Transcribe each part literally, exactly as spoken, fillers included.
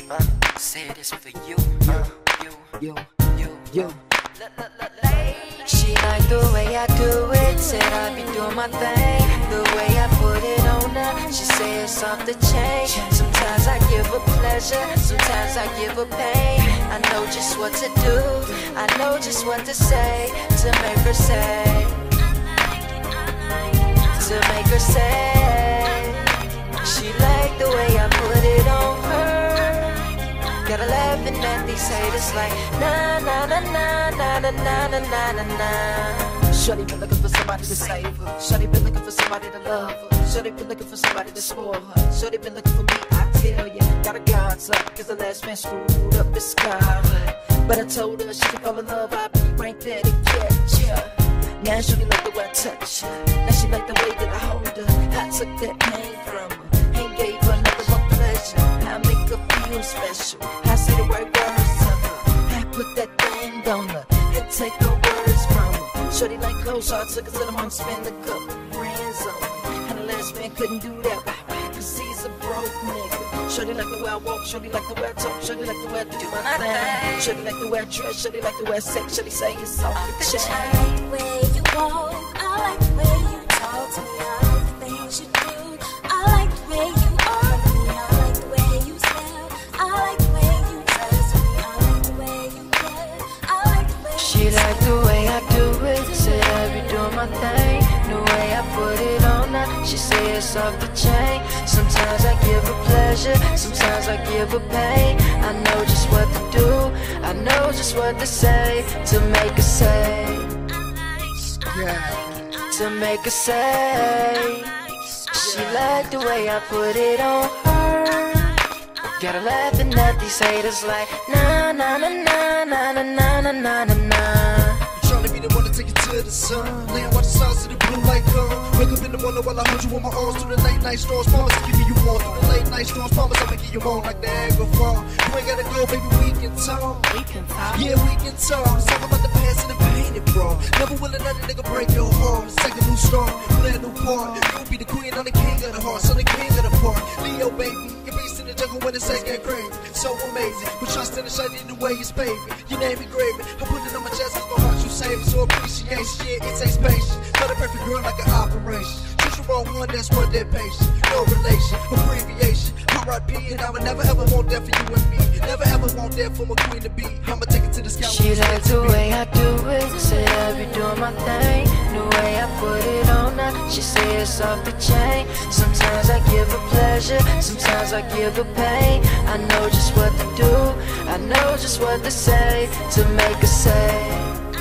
Uh, say this for you, uh, you, you, you, you. She like the way I do it, said I be doing my thing. The way I put it on her, she say it's off the chain. Sometimes I give her pleasure, sometimes I give her pain. I know just what to do, I know just what to say to make her say, to make her say. She like the way I put it on her. Gotta laughing at these haters like na na na na na na na na na na na. Shorty been looking for somebody to save her. Shorty been looking for somebody to love her. Shorty been looking for somebody to spoil her. Shorty been looking for me, I tell ya. Got her guards up, cause the last man screwed up the sky. But I told her she could fall in love, I'd be right there to catch ya. Now shorty like the way I touch her. Now she like the way that I hold her. I took that pain from her, ain't gave her nothing but pleasure. I make her feel special, I say the right words to her. I put that thing on her and take her words from her. Shorty like clothes, so I took her to the mom, spend a couple friends on her. And the last man couldn't do that, cause he's a broke nigga. Shorty like the way I walk, shorty like the way I talk, shorty like the way I do my thing. Shorty like the way I dress, shorty like the way I sex, shorty say it's off the chain. I like the way you walk, I like the way you talk to me, I like the things you do, I like the way you are to me, I like the way you smell, I like the way you dress me, I like the way you get, I like the way She like the way I do it, said I be doing my thing. The way I put it on her, she say it's off the chain. Sometimes I give her pleasure, sometimes I give her pain. I know just what to do, I know just what to say to make her say, Yeah. to make her say. She like the way I put it on her. Gotta laughing at these haters like na na na na na na na na na na na. Tryna be the one to take you to the sun. Laying watch the stars to the blue light come. Wake up in the morning while I hold you on my arms. Through the late night storms, promise to give you more. Through the late night storms, promise I'ma give you more. Like the Niagara Fall. You ain't gotta go, baby, we can talk. We can talk. Yeah, we can talk. Let's talk about the past and the pain it brought. Never will another nigga break your heart. Let's take a new start, play a new part. You'll be the queen, I'm the king of the heart. So the king of the part. Leo, baby, your beast in the jungle when it's get crazy. So amazing, but trust in the shiny the way it's baby. Your name engraved, I put it on my chest, cause my heart you save. So appreciation, yeah, it takes patience. Got a perfect girl like an operation. Choose the wrong one, that's one that patient. No relation, abbreviation. R I P and I would never ever want that for you and me. Never ever want that for my queen to be. I'ma take it to the sky. She like the way I do it, said I be doing my thing. The way I put it on her, she say it's off the chain. Sometimes I give her pleasure, sometimes I give her pain. I know just what to do, I know just what to say to make her say,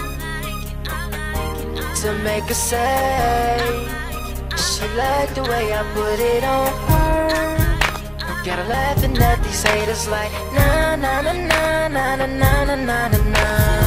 to make her say. She like the way I put it on her. Gotta laughing at these haters like na na na na na na na na na na.